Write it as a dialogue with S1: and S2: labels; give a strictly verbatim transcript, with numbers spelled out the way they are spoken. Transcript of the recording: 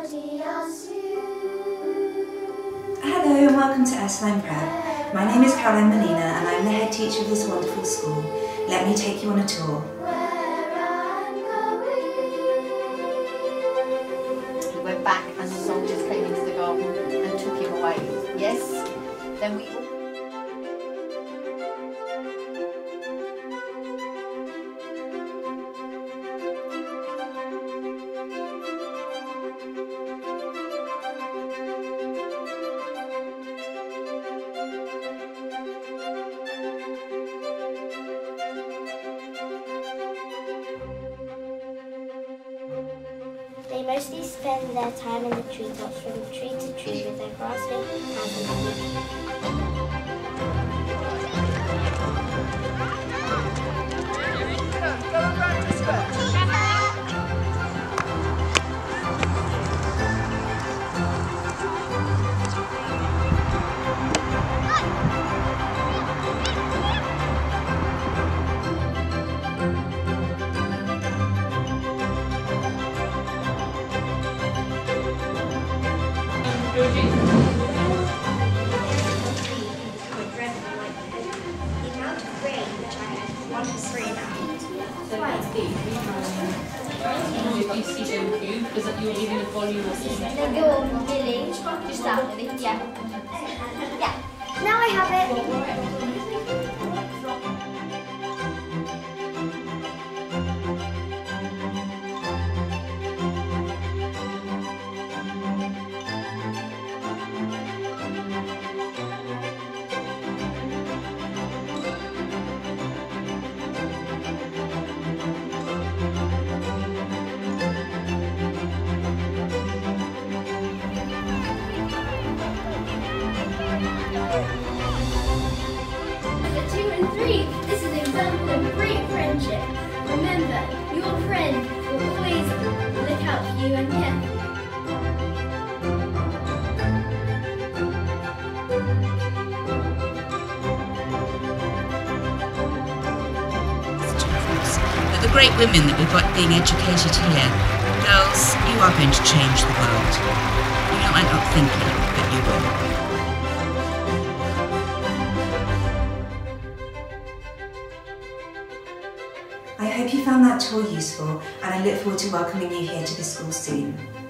S1: Hello and welcome to Ursuline Prep. My name is Caroline Molina and I'm the head teacher of this wonderful school. Let me take you on a tour.
S2: He went back and the soldiers came into the garden and took him away. Yes? Then we...
S3: They mostly spend their time in the treetops from tree to tree with their grasping hands and feet.
S4: The amount of rain which I had one for three now.
S5: So that's big. You see them cube because you're leaving a volume or something.
S3: Then go on Billy, just that Billy, yeah. Yeah, now I have it.
S6: Two and three. This is an example of great friendship. Remember, your friend will always look out for you and care.
S7: But the great women that we've got being educated here, girls, you are going to change the world. You might not think it, but you will.
S1: I hope you found that tour useful and I look forward to welcoming you here to the school soon.